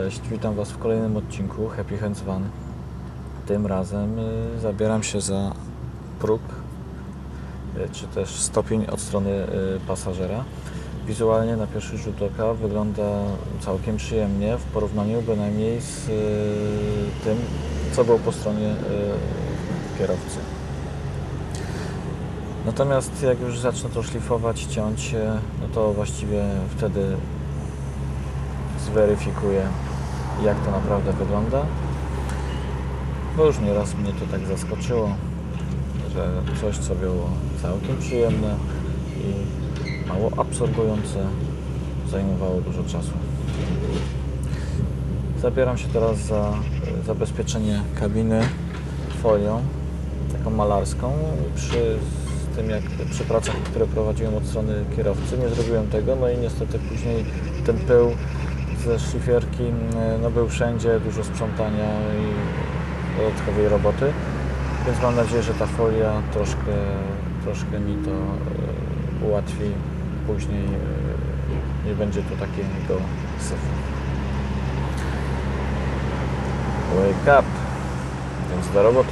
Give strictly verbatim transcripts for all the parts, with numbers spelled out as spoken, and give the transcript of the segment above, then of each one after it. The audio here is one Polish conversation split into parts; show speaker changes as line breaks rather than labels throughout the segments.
Cześć, witam Was w kolejnym odcinku Happy Hands Van. Tym razem y, zabieram się za próg, y, czy też stopień od strony y, pasażera. Wizualnie na pierwszy rzut oka wygląda całkiem przyjemnie w porównaniu bynajmniej z y, tym, co było po stronie y, kierowcy. Natomiast jak już zacznę to szlifować, ciąć się, no to właściwie wtedy zweryfikuję, jak to naprawdę wygląda, bo już nieraz mnie to tak zaskoczyło, że coś, co było całkiem przyjemne i mało absorbujące, zajmowało dużo czasu. Zabieram się teraz za zabezpieczenie kabiny folią, taką malarską. Przy tym, jak przy pracach, które prowadziłem od strony kierowcy, nie zrobiłem tego, no i niestety później ten pył ze szlifierki no, był wszędzie, dużo sprzątania i dodatkowej roboty, więc mam nadzieję, że ta folia troszkę, troszkę mi to e, ułatwi. Później e, nie będzie tu takiego syfu. Wake up! Więc do roboty.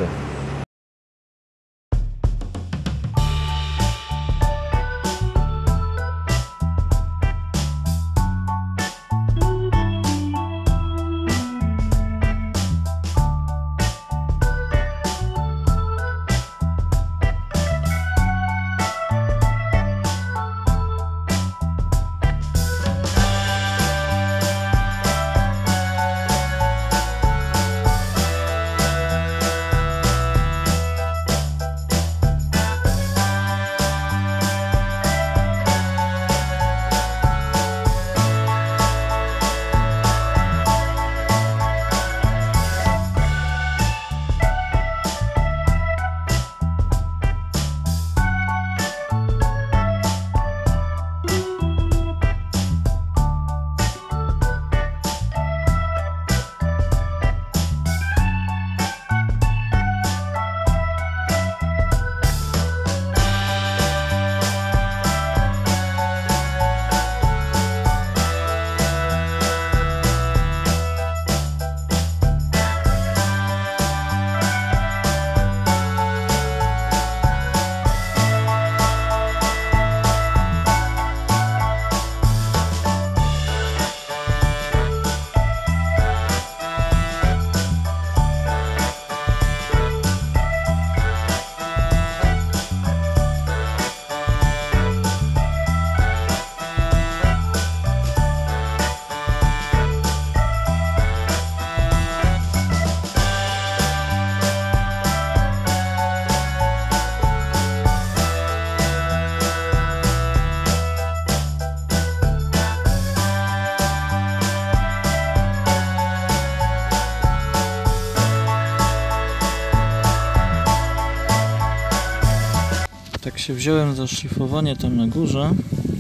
Tak się wziąłem za szlifowanie tam na górze,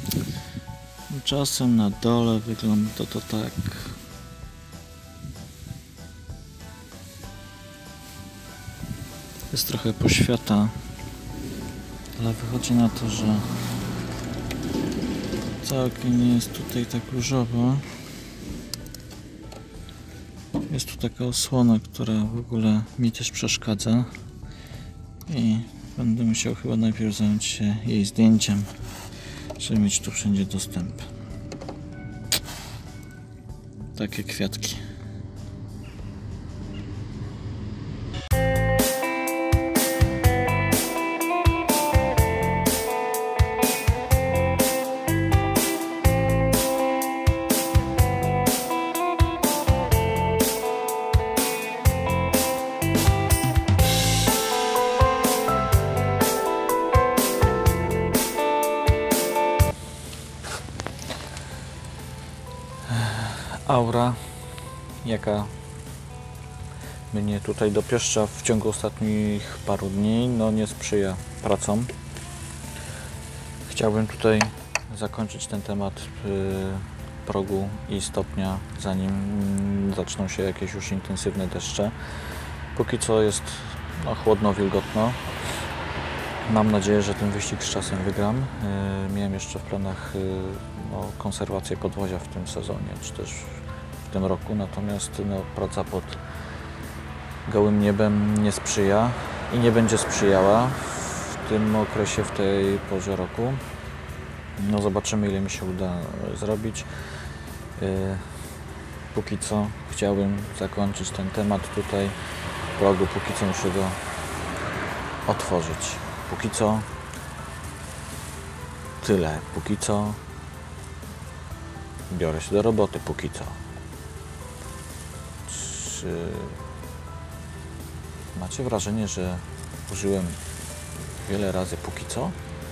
czasem na dole wygląda to tak. Jest trochę poświata, ale wychodzi na to, że całkiem nie jest tutaj tak różowo. Jest tu taka osłona, która w ogóle mi też przeszkadza i będę musiał chyba najpierw zająć się jej zdjęciem, żeby mieć tu wszędzie dostęp. Takie kwiatki. Aura, jaka mnie tutaj dopieszcza w ciągu ostatnich paru dni, no nie sprzyja pracom. Chciałbym tutaj zakończyć ten temat progu i stopnia, zanim zaczną się jakieś już intensywne deszcze. Póki co jest no, chłodno, wilgotno. Mam nadzieję, że ten wyścig z czasem wygram. Miałem jeszcze w planach no, konserwację podwozia w tym sezonie, czy też w tym roku, natomiast no, praca pod gołym niebem nie sprzyja i nie będzie sprzyjała w tym okresie, w tej porze roku. No zobaczymy, ile mi się uda zrobić. Póki co chciałbym zakończyć ten temat tutaj w blogu, póki co muszę go otworzyć. Póki co tyle, póki co biorę się do roboty, póki co. Czy macie wrażenie, że użyłem wiele razy póki co?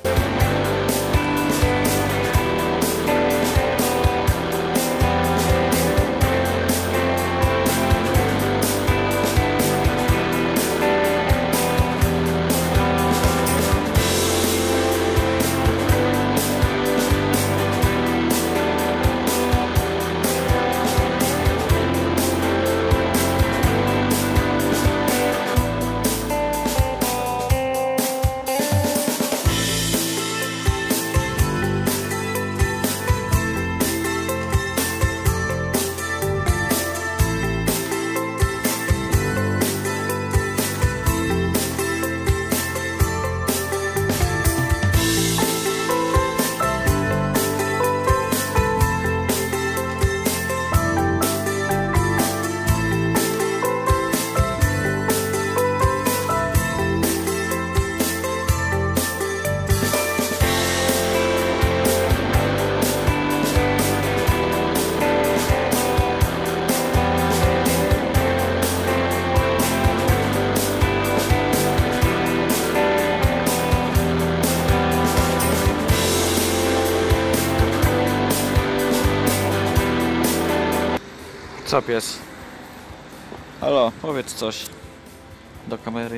Co pies? Halo, powiedz coś do kamery.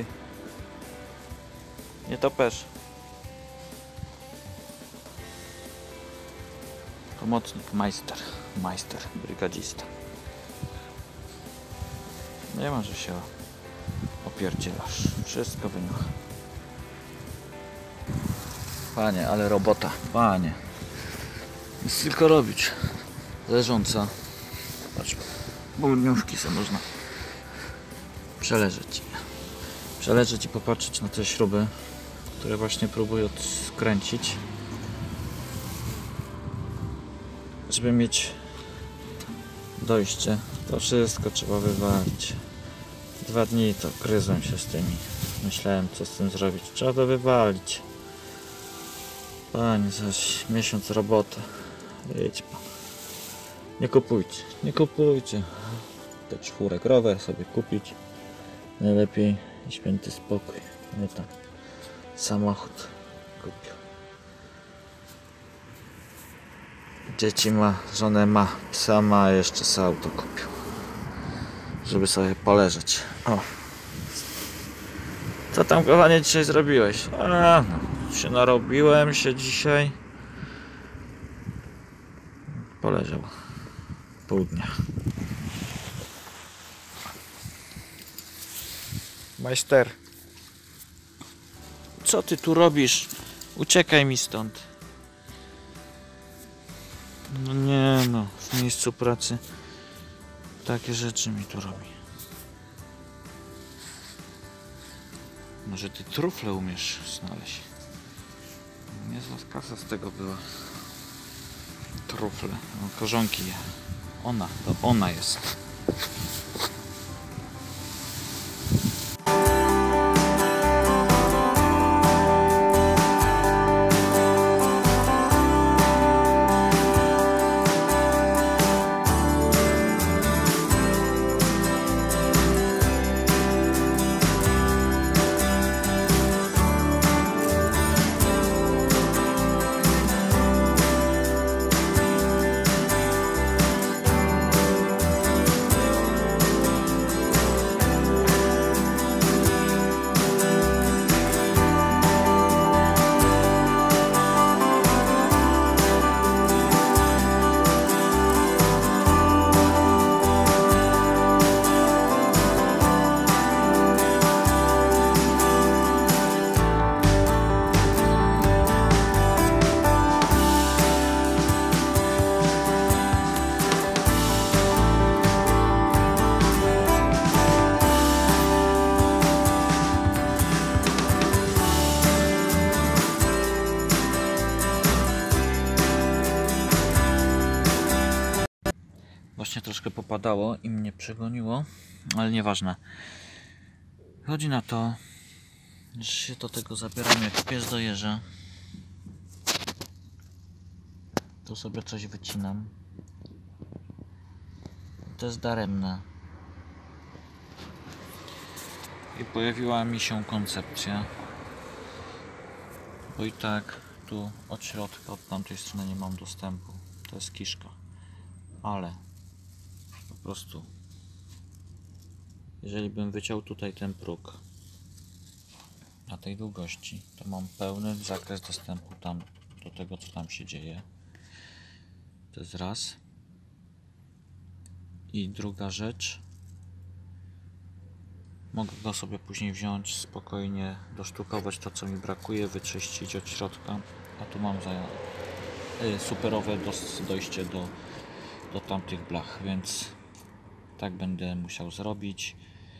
Nie topesz. Pomocnik, majster, majster, brygadzista. Nie ma, że się opierdzielasz. Wszystko wyniucha. Panie, ale robota, panie. Jest tylko robić. Leżąca. Patrz, południówki sobie można przeleżeć. Przeleżeć i popatrzeć na te śruby, które właśnie próbuję odkręcić, żeby mieć dojście. To wszystko trzeba wywalić. Dwa dni to gryzłem się z tymi. Myślałem, co z tym zrobić. Trzeba to wywalić. Panie, zaś miesiąc roboty. Idź pan. Nie kupujcie, nie kupujcie. Te czwórek rower sobie kupić. Najlepiej i święty spokój. Nie tam samochód kupił. Dzieci ma, żonę ma, psa ma, a jeszcze sobie auto kupił. Żeby sobie poleżeć. O. Co tam, kochanie, dzisiaj zrobiłeś? A, no, się narobiłem się dzisiaj. Poleżał pół dnia. Majster, co ty tu robisz? Uciekaj mi stąd. No nie no, w miejscu pracy takie rzeczy mi tu robi. Może ty trufle umiesz znaleźć? Niezła kasa z tego była. Trufle, no, korzonki. Ona, to ona jest. Właśnie troszkę popadało i mnie przegoniło, ale nieważne. Chodzi na to, że się do tego zabieram jak pies do jeża. Tu sobie coś wycinam. To jest daremne. I pojawiła mi się koncepcja. Bo i tak tu od środka, od tamtej strony nie mam dostępu. To jest kiszka. Ale po prostu jeżeli bym wyciął tutaj ten próg na tej długości, to mam pełny zakres dostępu tam do tego, co tam się dzieje. To jest raz. I druga rzecz, mogę go sobie później wziąć, spokojnie dosztukować to, co mi brakuje, wyczyścić od środka, a tu mam za y, superowe dojście do, do tamtych blach, więc tak będę musiał zrobić.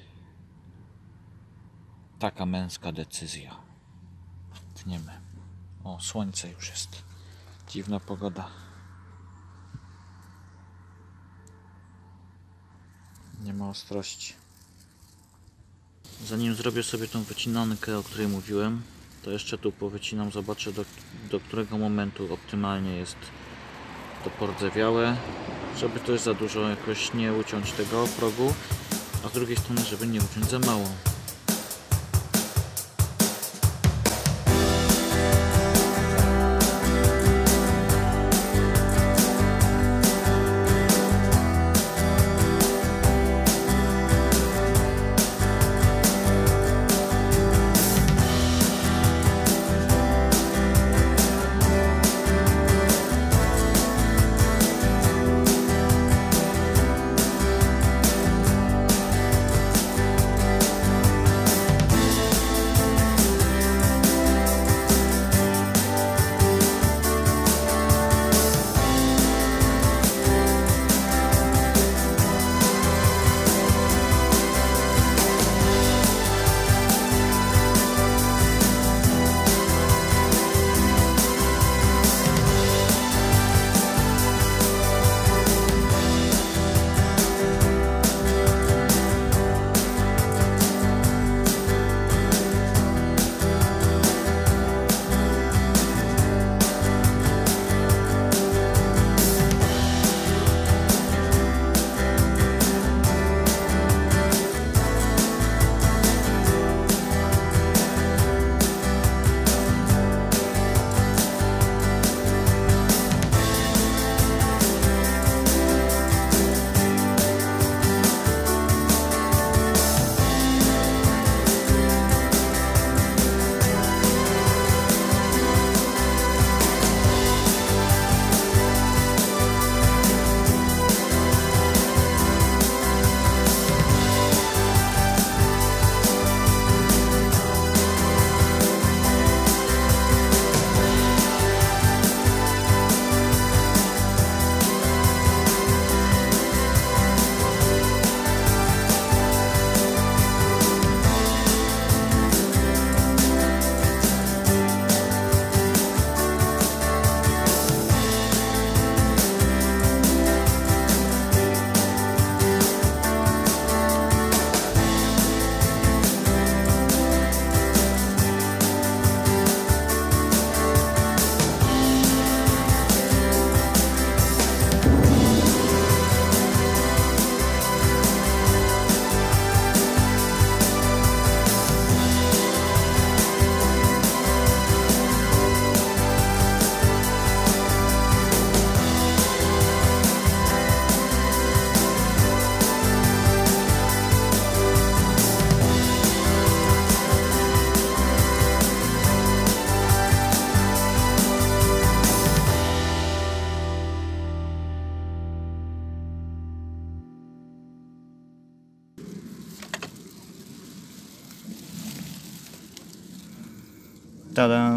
Taka męska decyzja. Tniemy. O, słońce już jest. Dziwna pogoda. Nie ma ostrości. Zanim zrobię sobie tą wycinankę, o której mówiłem, to jeszcze tu powycinam, zobaczę do, do którego momentu optymalnie jest to pordzewiałe, żeby też za dużo jakoś nie uciąć tego progu, a z drugiej strony, żeby nie uciąć za mało. Tada!